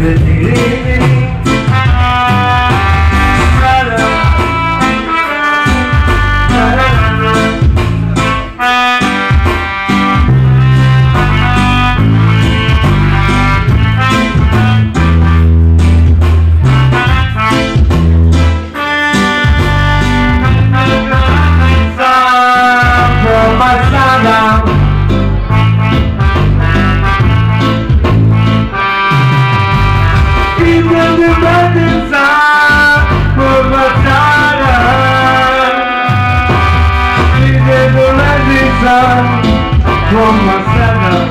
From my center.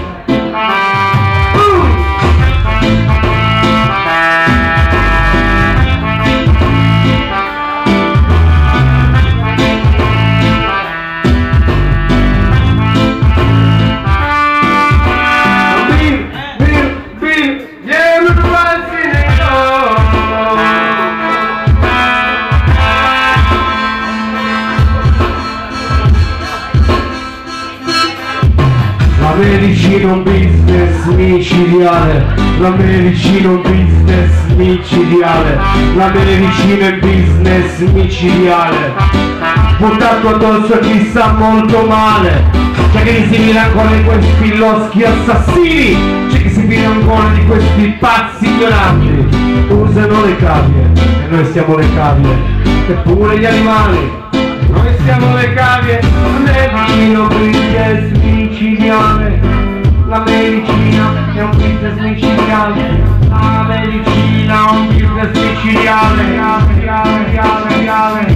La medicina è un business micidiale, la medicina è un business micidiale, la medicina è un business micidiale, buttato addosso a chi sta molto male, c'è chi si mira ancora di questi loschi assassini, c'è chi si mira ancora di questi pazzi ignoranti, usano le cavie e noi siamo le cavie, eppure gli animali. Noi siamo le cavie, la medicina è un business micidiale, la medicina è un business micidiale, la medicina è un business micidiale.